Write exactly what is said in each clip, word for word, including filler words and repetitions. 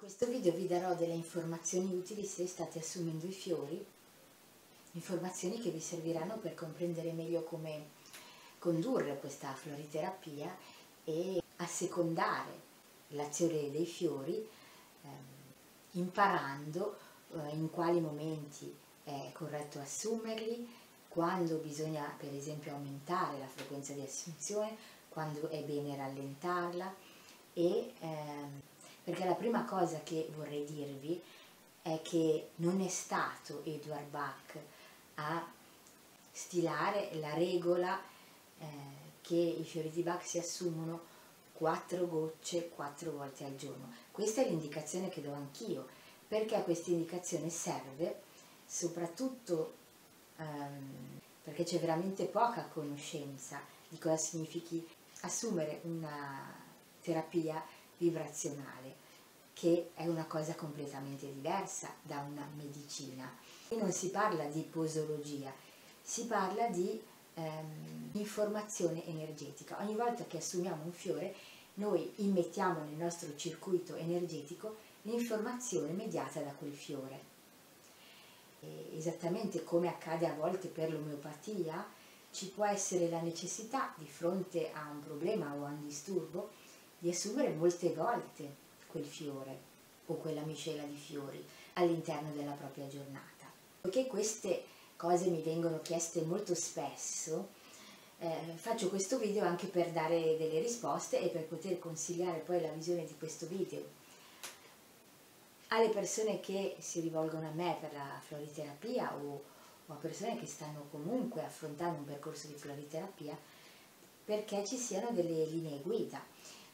questo video vi darò delle informazioni utili se state assumendo i fiori, informazioni che vi serviranno per comprendere meglio come condurre questa floriterapia e assecondare l'azione dei fiori, ehm, imparando eh, in quali momenti è corretto assumerli, quando bisogna per esempio aumentare la frequenza di assunzione, quando è bene rallentarla e ehm, perché la prima cosa che vorrei dirvi è che non è stato Edward Bach a stilare la regola eh, che i fiori di Bach si assumono quattro gocce quattro volte al giorno. Questa è l'indicazione che do anch'io, perché questa indicazione serve soprattutto ehm, perché c'è veramente poca conoscenza di cosa significhi assumere una terapia vibrazionale, che è una cosa completamente diversa da una medicina. Qui non si parla di posologia, si parla di ehm, informazione energetica. Ogni volta che assumiamo un fiore, noi immettiamo nel nostro circuito energetico l'informazione mediata da quel fiore. E esattamente come accade a volte per l'omeopatia, ci può essere la necessità, di fronte a un problema o a un disturbo, di assumere molte volte quel fiore o quella miscela di fiori all'interno della propria giornata. Poiché queste cose mi vengono chieste molto spesso, eh, faccio questo video anche per dare delle risposte e per poter consigliare poi la visione di questo video alle persone che si rivolgono a me per la floriterapia o, o a persone che stanno comunque affrontando un percorso di floriterapia, perché ci siano delle linee guida.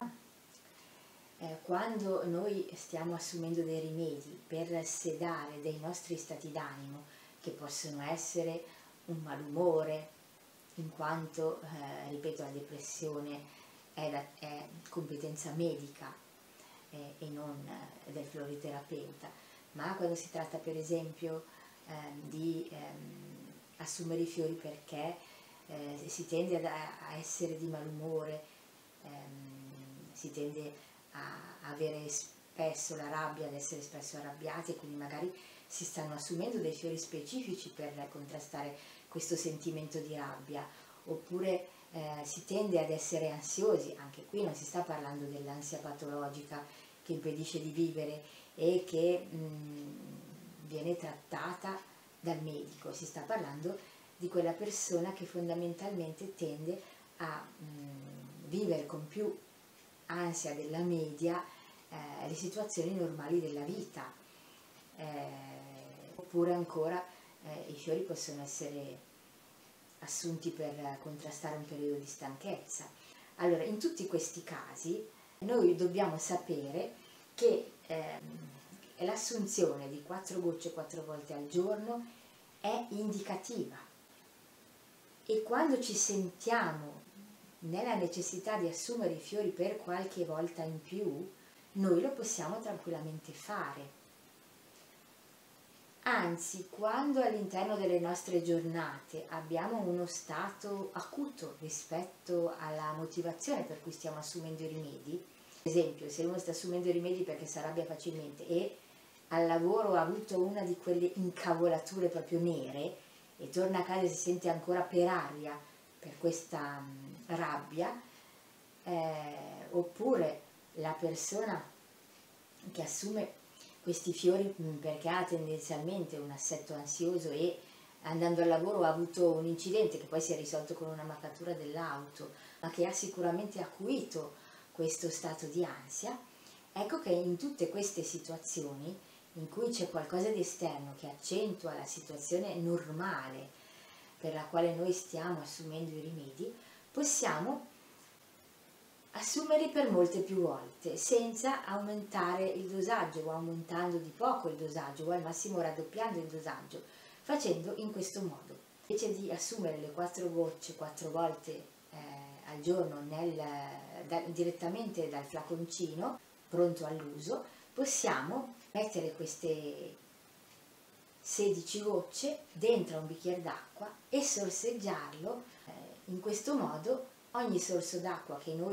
Eh, quando noi stiamo assumendo dei rimedi per sedare dei nostri stati d'animo, che possono essere un malumore, in quanto, eh, ripeto, la depressione è, la, è competenza medica eh, e non eh, del floriterapeuta, ma quando si tratta per esempio eh, di ehm, assumere i fiori perché eh, si tende ad, a essere di malumore, ehm, si tende a avere spesso la rabbia, ad essere spesso arrabbiati, e quindi magari si stanno assumendo dei fiori specifici per contrastare questo sentimento di rabbia, oppure eh, si tende ad essere ansiosi. Anche qui non si sta parlando dell'ansia patologica che impedisce di vivere e che mh, viene trattata dal medico, si sta parlando di quella persona che fondamentalmente tende a mh, vivere con più ansia della media eh, le situazioni normali della vita, eh, oppure ancora eh, i fiori possono essere assunti per contrastare un periodo di stanchezza. Allora, in tutti questi casi noi dobbiamo sapere che eh, l'assunzione di quattro gocce quattro volte al giorno è indicativa, e quando ci sentiamo nella necessità di assumere i fiori per qualche volta in più, noi lo possiamo tranquillamente fare. Anzi, quando all'interno delle nostre giornate abbiamo uno stato acuto rispetto alla motivazione per cui stiamo assumendo i rimedi, ad esempio se uno sta assumendo i rimedi perché si arrabbia facilmente e al lavoro ha avuto una di quelle incavolature proprio nere e torna a casa e si sente ancora per aria per questa mh, rabbia, eh, oppure la persona che assume questi fiori mh, perché ha tendenzialmente un assetto ansioso e andando al lavoro ha avuto un incidente che poi si è risolto con una maccatura dell'auto, ma che ha sicuramente acuito questo stato di ansia. Ecco che in tutte queste situazioni in cui c'è qualcosa di esterno che accentua la situazione normale per la quale noi stiamo assumendo i rimedi, possiamo assumerli per molte più volte senza aumentare il dosaggio o aumentando di poco il dosaggio o al massimo raddoppiando il dosaggio, facendo in questo modo. Invece di assumere le quattro gocce quattro volte eh, al giorno nel, da, direttamente dal flaconcino pronto all'uso, possiamo mettere queste sedici gocce dentro a un bicchiere d'acqua e sorseggiarlo. Eh, in questo modo ogni sorso d'acqua che noi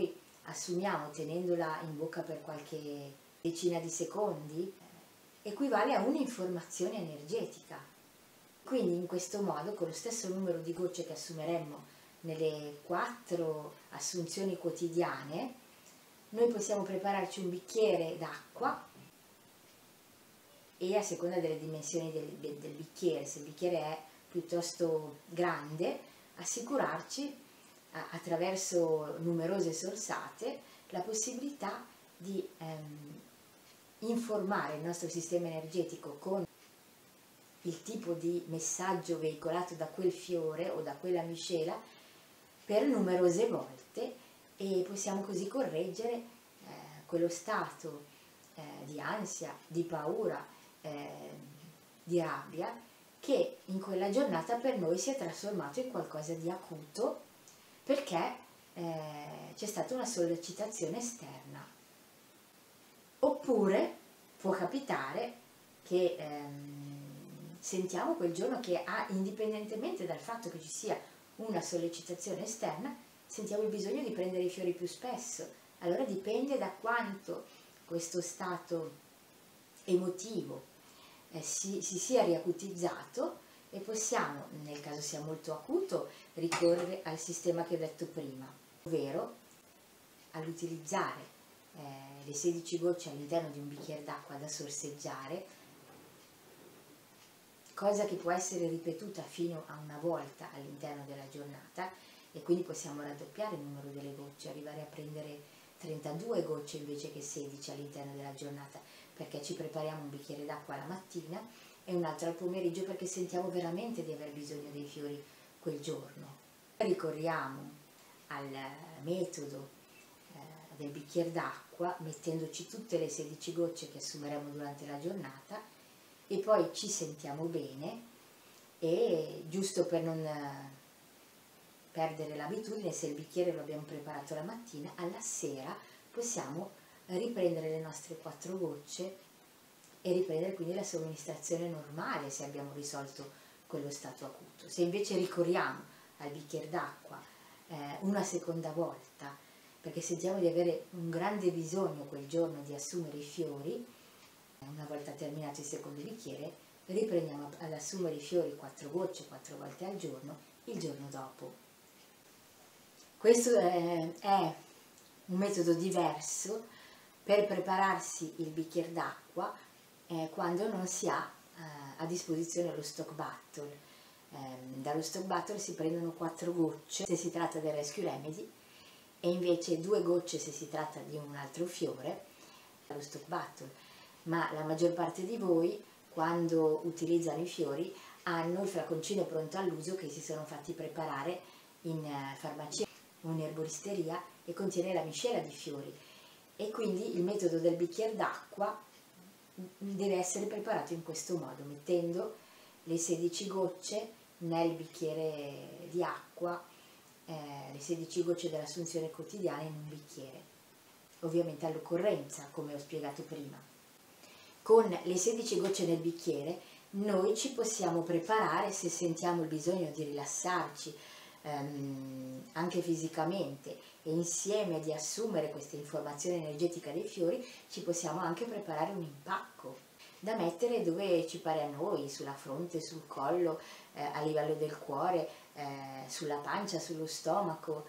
assumiamo tenendola in bocca per qualche decina di secondi, equivale a un'informazione energetica. Quindi in questo modo, con lo stesso numero di gocce che assumeremmo nelle quattro assunzioni quotidiane, noi possiamo prepararci un bicchiere d'acqua e, a seconda delle dimensioni del, del bicchiere, se il bicchiere è piuttosto grande, assicurarci a, attraverso numerose sorsate la possibilità di ehm, informare il nostro sistema energetico con il tipo di messaggio veicolato da quel fiore o da quella miscela per numerose volte, e possiamo così correggere eh, quello stato eh, di ansia, di paura, eh, di rabbia che in quella giornata per noi si è trasformato in qualcosa di acuto, perché eh, c'è stata una sollecitazione esterna. Oppure può capitare che ehm, sentiamo quel giorno che, ah, indipendentemente dal fatto che ci sia una sollecitazione esterna, sentiamo il bisogno di prendere i fiori più spesso. Allora dipende da quanto questo stato emotivo eh, si, si sia riacutizzato, e possiamo, nel caso sia molto acuto, ricorrere al sistema che ho detto prima, ovvero all'utilizzare eh, le sedici gocce all'interno di un bicchiere d'acqua da sorseggiare, cosa che può essere ripetuta fino a una volta all'interno della giornata, e quindi possiamo raddoppiare il numero delle gocce, arrivare a prendere trentadue gocce invece che sedici all'interno della giornata, perché ci prepariamo un bicchiere d'acqua la mattina e un altro al pomeriggio, perché sentiamo veramente di aver bisogno dei fiori quel giorno. Ricorriamo al metodo eh, del bicchiere d'acqua mettendoci tutte le sedici gocce che assumeremo durante la giornata, e poi ci sentiamo bene, e giusto per non perdere l'abitudine, se il bicchiere lo abbiamo preparato la mattina, alla sera possiamo riprendere le nostre quattro gocce e riprendere quindi la somministrazione normale, se abbiamo risolto quello stato acuto. Se invece ricorriamo al bicchiere d'acqua eh, una seconda volta, perché sentiamo di avere un grande bisogno quel giorno di assumere i fiori, una volta terminato il secondo bicchiere, riprendiamo ad assumere i fiori quattro gocce, quattro volte al giorno, il giorno dopo. Questo è, è un metodo diverso per prepararsi il bicchiere d'acqua eh, quando non si ha eh, a disposizione lo stock bottle. Eh, dallo stock bottle si prendono quattro gocce se si tratta del Rescue Remedy, e invece due gocce se si tratta di un altro fiore dallo stock bottle. Ma la maggior parte di voi, quando utilizzano i fiori, hanno il flaconcino pronto all'uso che si sono fatti preparare in farmacia o in erboristeria, e contiene la miscela di fiori, e quindi il metodo del bicchiere d'acqua deve essere preparato in questo modo, mettendo le sedici gocce nel bicchiere di acqua, eh, le sedici gocce dell'assunzione quotidiana in un bicchiere, ovviamente all'occorrenza, come ho spiegato prima. Con le sedici gocce nel bicchiere noi ci possiamo preparare, se sentiamo il bisogno di rilassarci ehm, anche fisicamente, e insieme di assumere questa informazione energetica dei fiori, ci possiamo anche preparare un impacco da mettere dove ci pare a noi, sulla fronte, sul collo, eh, a livello del cuore, eh, sulla pancia, sullo stomaco.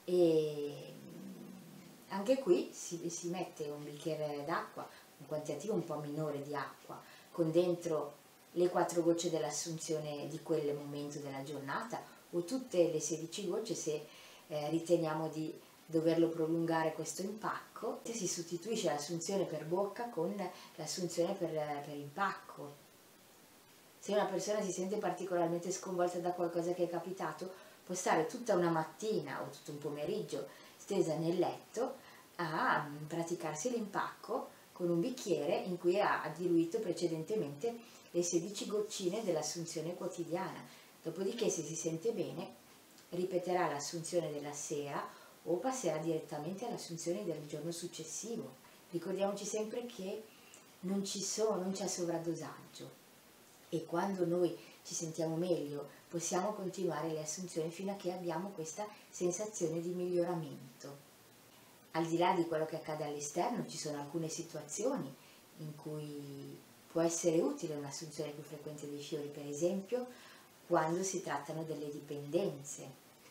E anche qui si, si mette un bicchiere d'acqua, un quantitativo un po' minore di acqua, con dentro le quattro gocce dell'assunzione di quel momento della giornata, o tutte le sedici gocce se eh, riteniamo di doverlo prolungare questo impacco. Si sostituisce l'assunzione per bocca con l'assunzione per, per impacco. Se una persona si sente particolarmente sconvolta da qualcosa che è capitato, può stare tutta una mattina o tutto un pomeriggio stesa nel letto a praticarsi l'impacco con un bicchiere in cui ha diluito precedentemente le sedici goccine dell'assunzione quotidiana. Dopodiché, se si sente bene, ripeterà l'assunzione della sera o passerà direttamente all'assunzione del giorno successivo. Ricordiamoci sempre che non ci sono, non c'è sovradosaggio, e quando noi ci sentiamo meglio possiamo continuare le assunzioni fino a che abbiamo questa sensazione di miglioramento. al di là di quello che accade all'esterno, ci sono alcune situazioni in cui può essere utile un'assunzione più frequente dei fiori, per esempio quando si trattano delle dipendenze,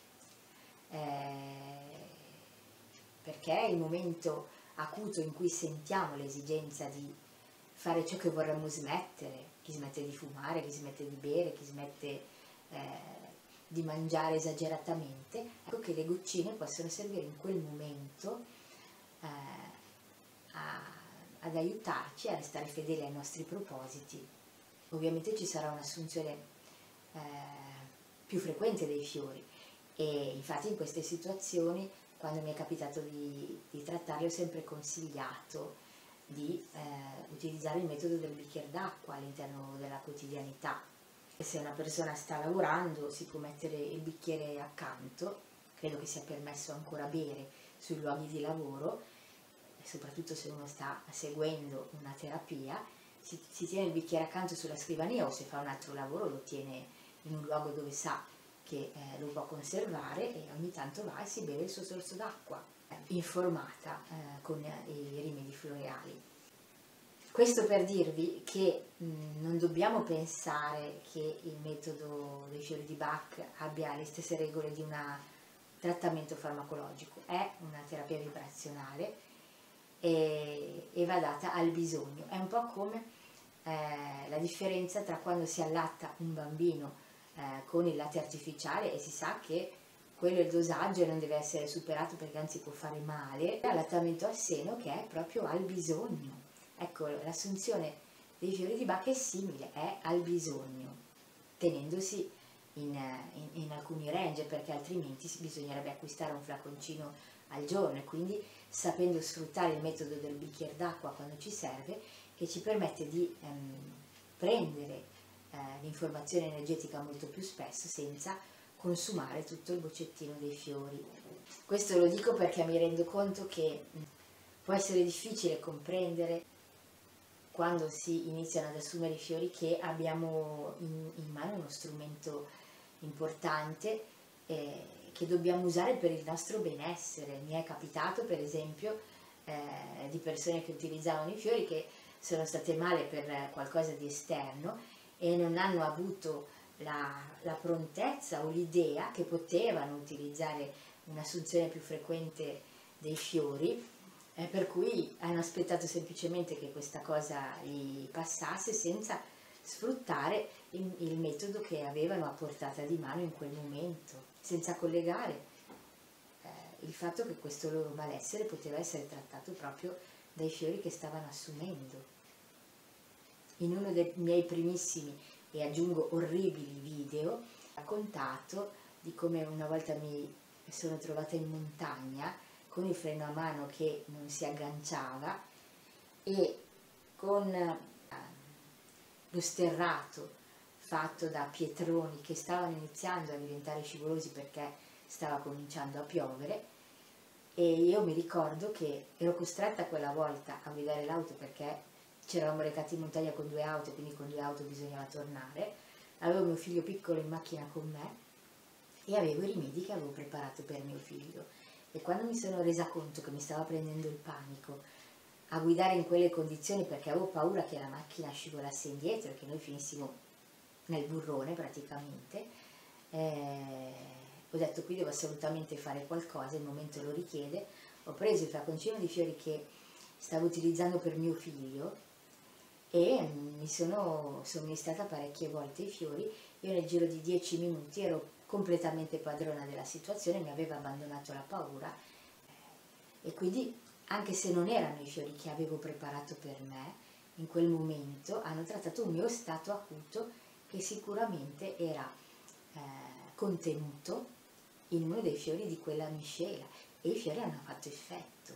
eh, perché è il momento acuto in cui sentiamo l'esigenza di fare ciò che vorremmo smettere, chi smette di fumare, chi smette di bere, chi smette eh, di mangiare esageratamente. Ecco che le goccine possono servire in quel momento eh, a, ad aiutarci a restare fedeli ai nostri propositi. Ovviamente ci sarà un'assunzione eh, più frequente dei fiori, e infatti in queste situazioni, quando mi è capitato di, di trattarli, ho sempre consigliato di eh, utilizzare il metodo del bicchiere d'acqua all'interno della quotidianità. Se una persona sta lavorando si può mettere il bicchiere accanto, credo che sia permesso ancora bere sui luoghi di lavoro, e soprattutto se uno sta seguendo una terapia, si, si tiene il bicchiere accanto sulla scrivania, o se fa un altro lavoro lo tiene in un luogo dove sa che eh, lo può conservare, e ogni tanto va e si beve il suo sorso d'acqua, eh, informata eh, con i rimedi floreali. Questo per dirvi che mh, non dobbiamo pensare che il metodo dei fiori di Bach abbia le stesse regole di un trattamento farmacologico. È una terapia vibrazionale e, e va data al bisogno. È un po' come eh, la differenza tra quando si allatta un bambino eh, con il latte artificiale, e si sa che quello è il dosaggio e non deve essere superato perché anzi può fare male, e l'allattamento al seno, che è proprio al bisogno. Ecco, l'assunzione dei fiori di Bach è simile, è al bisogno, tenendosi in, in, in alcuni range, perché altrimenti bisognerebbe acquistare un flaconcino al giorno, e quindi sapendo sfruttare il metodo del bicchiere d'acqua quando ci serve, che ci permette di ehm, prendere eh, l'informazione energetica molto più spesso senza consumare tutto il boccettino dei fiori. Questo lo dico perché mi rendo conto che può essere difficile comprendere, quando si iniziano ad assumere i fiori, che abbiamo in, in mano uno strumento importante eh, che dobbiamo usare per il nostro benessere. Mi è capitato per esempio eh, di persone che utilizzavano i fiori che sono state male per qualcosa di esterno e non hanno avuto la, la prontezza o l'idea che potevano utilizzare un'assunzione più frequente dei fiori, eh, per cui hanno aspettato semplicemente che questa cosa gli passasse senza sfruttare il, il metodo che avevano a portata di mano in quel momento, senza collegare eh, il fatto che questo loro malessere poteva essere trattato proprio dai fiori che stavano assumendo. In uno dei miei primissimi, e aggiungo orribili, video, ho raccontato di come una volta mi sono trovata in montagna con il freno a mano che non si agganciava e con lo sterrato fatto da pietroni che stavano iniziando a diventare scivolosi perché stava cominciando a piovere, e io mi ricordo che ero costretta quella volta a guidare l'auto perché ci eravamo recati in montagna con due auto, quindi con due auto bisognava tornare, avevo mio figlio piccolo in macchina con me e avevo i rimedi che avevo preparato per mio figlio, e quando mi sono resa conto che mi stava prendendo il panico a guidare in quelle condizioni, perché avevo paura che la macchina scivolasse indietro e che noi finissimo nel burrone praticamente, eh, ho detto qui devo assolutamente fare qualcosa, il momento lo richiede. Ho preso il flaconcino di fiori che stavo utilizzando per mio figlio e mi sono somministrata parecchie volte i fiori. Io nel giro di dieci minuti ero completamente padrona della situazione, mi aveva abbandonato la paura, e quindi anche se non erano i fiori che avevo preparato per me, in quel momento hanno trattato un mio stato acuto che sicuramente era eh, contenuto in uno dei fiori di quella miscela, e i fiori hanno fatto effetto.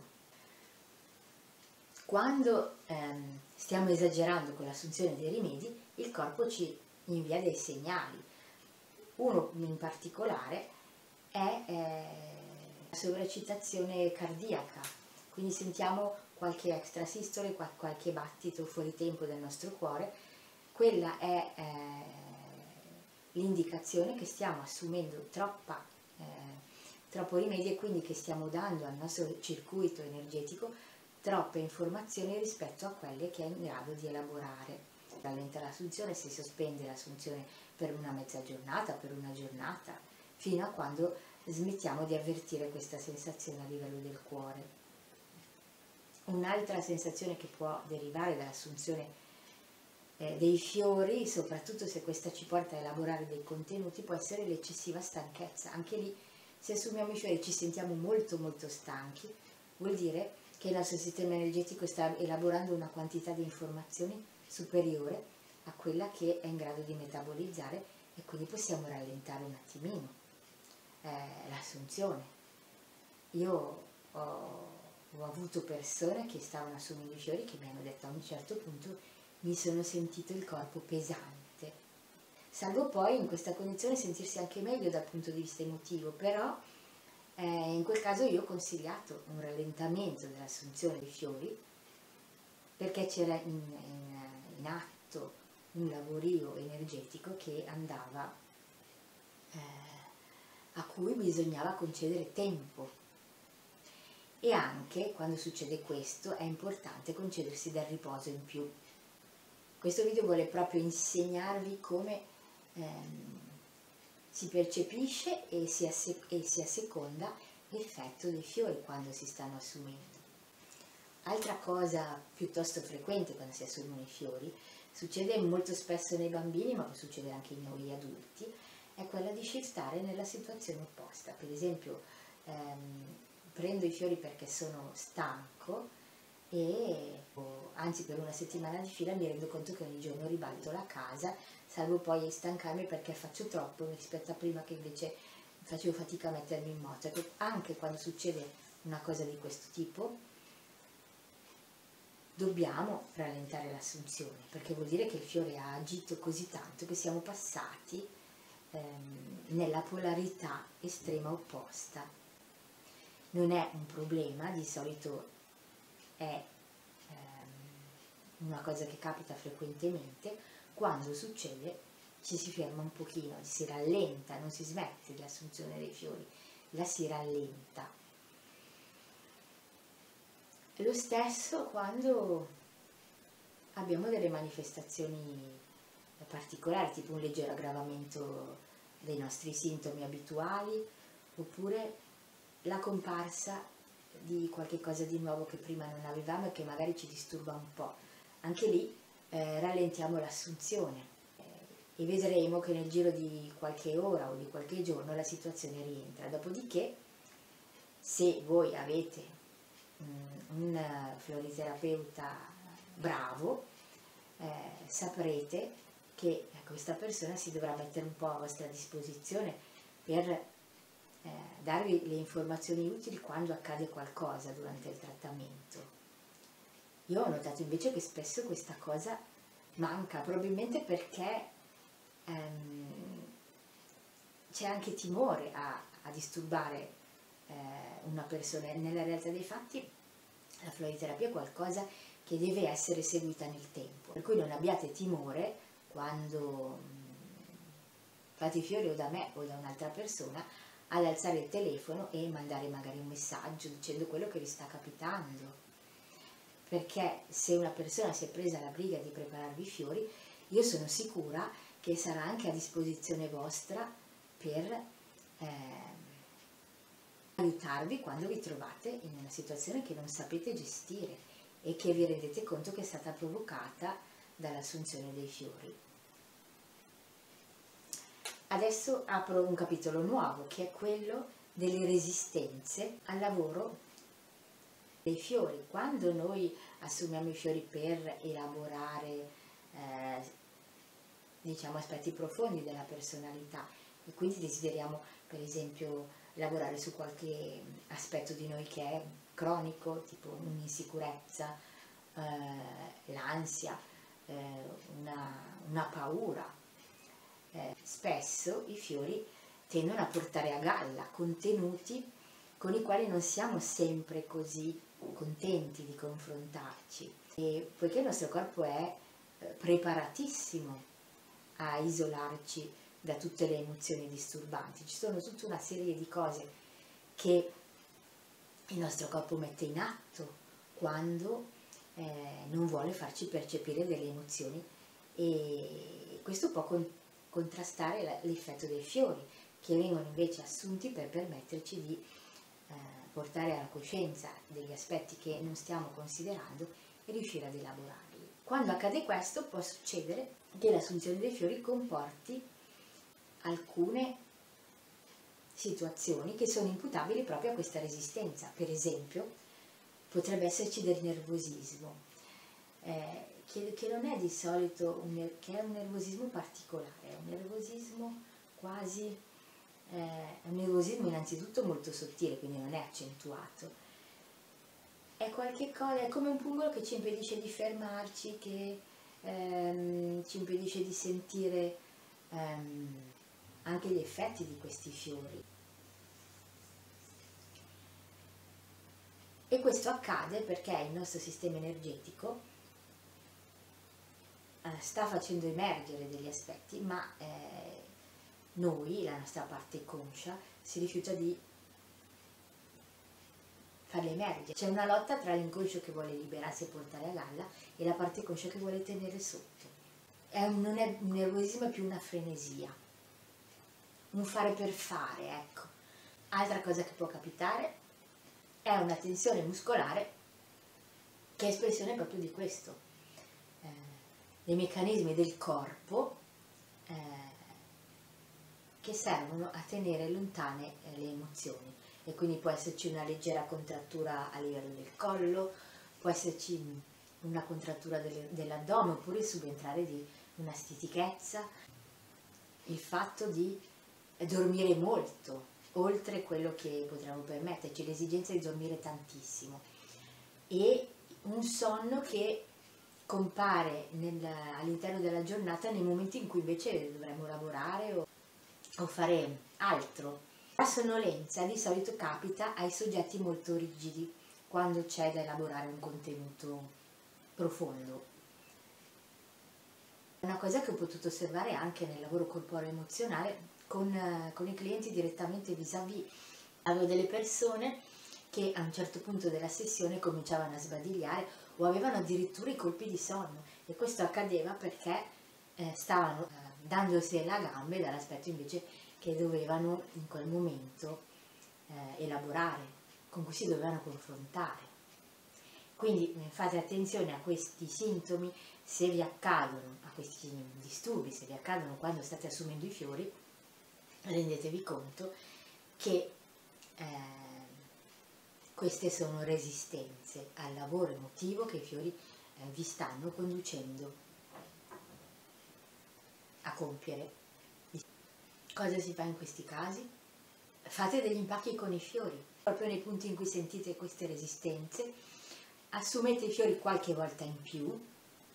Quando ehm, stiamo esagerando con l'assunzione dei rimedi, il corpo ci invia dei segnali. Uno in particolare è eh, la sovraccitazione cardiaca, quindi sentiamo qualche extrasistole, qualche battito fuori tempo del nostro cuore. Quella è eh, l'indicazione che stiamo assumendo troppa, eh, troppo rimedio è quindi che stiamo dando al nostro circuito energetico troppe informazioni rispetto a quelle che è in grado di elaborare. Rallenta l'assunzione, si sospende l'assunzione per una mezza giornata, per una giornata, fino a quando smettiamo di avvertire questa sensazione a livello del cuore. Un'altra sensazione che può derivare dall'assunzione eh, dei fiori, soprattutto se questa ci porta a elaborare dei contenuti, può essere l'eccessiva stanchezza. Anche lì, se assumiamo i fiori e ci sentiamo molto molto stanchi, vuol dire che il nostro sistema energetico sta elaborando una quantità di informazioni superiore a quella che è in grado di metabolizzare, e quindi possiamo rallentare un attimino eh, l'assunzione. Io ho Ho avuto persone che stavano assumendo i fiori che mi hanno detto a un certo punto mi sono sentito il corpo pesante, salvo poi in questa condizione sentirsi anche meglio dal punto di vista emotivo, però eh, in quel caso io ho consigliato un rallentamento dell'assunzione dei fiori, perché c'era in, in, in atto un lavorio energetico che andava, eh, a cui bisognava concedere tempo. E anche quando succede questo è importante concedersi del riposo in più. Questo video vuole proprio insegnarvi come ehm, si percepisce e si, e si asseconda l'effetto dei fiori quando si stanno assumendo. Altra cosa piuttosto frequente quando si assumono i fiori, succede molto spesso nei bambini, ma può succedere anche in noi adulti, è quella di shiftare nella situazione opposta. Per esempio, ehm, prendo i fiori perché sono stanco e anzi per una settimana di fila mi rendo conto che ogni giorno ribalto la casa, salvo poi stancarmi perché faccio troppo rispetto a prima che invece facevo fatica a mettermi in moto. Ecco, anche quando succede una cosa di questo tipo dobbiamo rallentare l'assunzione, perché vuol dire che il fiore ha agito così tanto che siamo passati ehm, nella polarità estrema opposta. Non è un problema, di solito è ehm, una cosa che capita frequentemente. Quando succede ci si ferma un pochino, si rallenta, non si smette l'assunzione dei fiori, la si rallenta. Lo stesso quando abbiamo delle manifestazioni particolari, tipo un leggero aggravamento dei nostri sintomi abituali, oppure la comparsa di qualche cosa di nuovo che prima non avevamo e che magari ci disturba un po'. Anche lì eh, rallentiamo l'assunzione eh, e vedremo che nel giro di qualche ora o di qualche giorno la situazione rientra. Dopodiché, se voi avete mm, un floriterapeuta bravo, eh, saprete che questa persona si dovrà mettere un po' a vostra disposizione per Eh, darvi le informazioni utili quando accade qualcosa durante il trattamento. Io ho notato invece che spesso questa cosa manca, probabilmente perché ehm, c'è anche timore a, a disturbare eh, una persona. Nella realtà dei fatti la floriterapia è qualcosa che deve essere seguita nel tempo, per cui non abbiate timore quando mh, fate i fiori o da me o da un'altra persona ad alzare il telefono e mandare magari un messaggio dicendo quello che vi sta capitando, perché se una persona si è presa la briga di prepararvi i fiori, io sono sicura che sarà anche a disposizione vostra per eh, aiutarvi quando vi trovate in una situazione che non sapete gestire e che vi rendete conto che è stata provocata dall'assunzione dei fiori. Adesso apro un capitolo nuovo, che è quello delle resistenze al lavoro dei fiori. Quando noi assumiamo i fiori per elaborare eh, diciamo aspetti profondi della personalità e quindi desideriamo per esempio lavorare su qualche aspetto di noi che è cronico, tipo un'insicurezza, eh, l'ansia, eh, una, una paura, Eh, spesso i fiori tendono a portare a galla contenuti con i quali non siamo sempre così contenti di confrontarci, e poiché il nostro corpo è eh, preparatissimo a isolarci da tutte le emozioni disturbanti, ci sono tutta una serie di cose che il nostro corpo mette in atto quando eh, non vuole farci percepire delle emozioni, e questo può con contrastare l'effetto dei fiori, che vengono invece assunti per permetterci di eh, portare alla coscienza degli aspetti che non stiamo considerando e riuscire ad elaborarli. Quando accade questo, può succedere che l'assunzione dei fiori comporti alcune situazioni che sono imputabili proprio a questa resistenza. Per esempio, potrebbe esserci del nervosismo, eh, che, che non è di solito un, che è un nervosismo particolare, è un nervosismo quasi, eh, è un nervosismo innanzitutto molto sottile, quindi non è accentuato. È qualche cosa, è come un pungolo che ci impedisce di fermarci, che ehm, ci impedisce di sentire ehm, anche gli effetti di questi fiori. E questo accade perché il nostro sistema energetico eh, sta facendo emergere degli aspetti, ma eh, noi, la nostra parte conscia, si rifiuta di farli emergere. C'è una lotta tra l'inconscio che vuole liberarsi e portare a galla e la parte conscia che vuole tenere sotto. È un, non è un nervosismo, è più una frenesia, un fare per fare, ecco. Altra cosa che può capitare è una tensione muscolare che è espressione proprio di questo, eh, dei meccanismi del corpo eh, che servono a tenere lontane eh, le emozioni, e quindi può esserci una leggera contrattura a livello del collo, può esserci una contrattura dell'addome, oppure subentrare di una stitichezza, il fatto di dormire molto, oltre quello che potremmo permetterci, l'esigenza di dormire tantissimo, e un sonno che compare all'interno della giornata nei momenti in cui invece dovremmo lavorare o, o fare altro. La sonnolenza di solito capita ai soggetti molto rigidi, quando c'è da elaborare un contenuto profondo. Una cosa che ho potuto osservare anche nel lavoro corporeo-emozionale con, eh, con i clienti direttamente vis-à-vis. Avevo delle persone che a un certo punto della sessione cominciavano a sbadigliare o avevano addirittura i colpi di sonno, e questo accadeva perché eh, stavano eh, dandosi alla gambe dall'aspetto invece che dovevano in quel momento eh, elaborare, con cui si dovevano confrontare. Quindi fate attenzione a questi sintomi, se vi accadono, a questi disturbi, se vi accadono quando state assumendo i fiori, rendetevi conto che eh, queste sono resistenze al lavoro emotivo che i fiori eh, vi stanno conducendo a compiere. Cosa si fa in questi casi? Fate degli impacchi con i fiori, proprio nei punti in cui sentite queste resistenze, assumete i fiori qualche volta in più,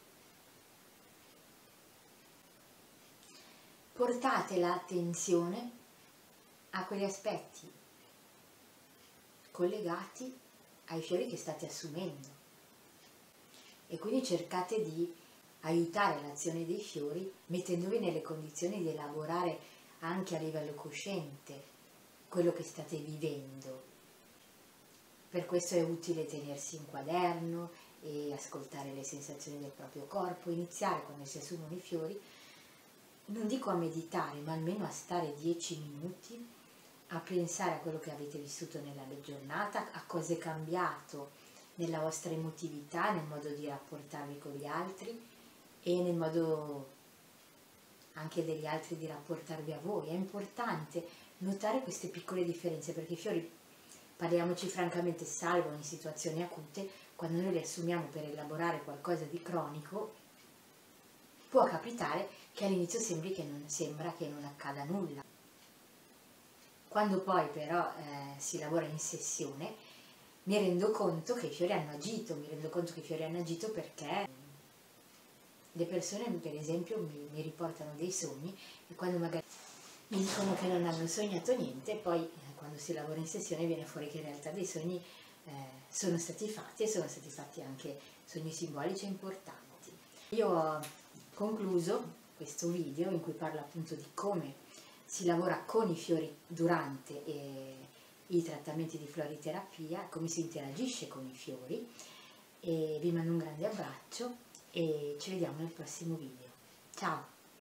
portate l'attenzione a quegli aspetti collegati ai fiori che state assumendo, e quindi cercate di aiutare l'azione dei fiori mettendovi nelle condizioni di elaborare anche a livello cosciente quello che state vivendo. Per questo è utile tenersi un quaderno e ascoltare le sensazioni del proprio corpo, iniziare quando si assumono i fiori, non dico a meditare, ma almeno a stare dieci minuti a pensare a quello che avete vissuto nella giornata, a cosa è cambiato nella vostra emotività, nel modo di rapportarvi con gli altri e nel modo anche degli altri di rapportarvi a voi. È importante notare queste piccole differenze, perché i fiori, parliamoci francamente, salvano in situazioni acute. Quando noi li assumiamo per elaborare qualcosa di cronico, può capitare che all'inizio sembri che non, sembra che non accada nulla. Quando poi però eh, si lavora in sessione, mi rendo conto che i fiori hanno agito, mi rendo conto che i fiori hanno agito perché le persone, per esempio, mi, mi riportano dei sogni, e quando magari mi dicono che non hanno sognato niente, poi eh, quando si lavora in sessione viene fuori che in realtà dei sogni eh, sono stati fatti, e sono stati fatti anche sogni simbolici importanti. Io ho concluso questo video in cui parlo appunto di come si lavora con i fiori durante e i trattamenti di floriterapia, come si interagisce con i fiori. E vi mando un grande abbraccio e ci vediamo nel prossimo video. Ciao!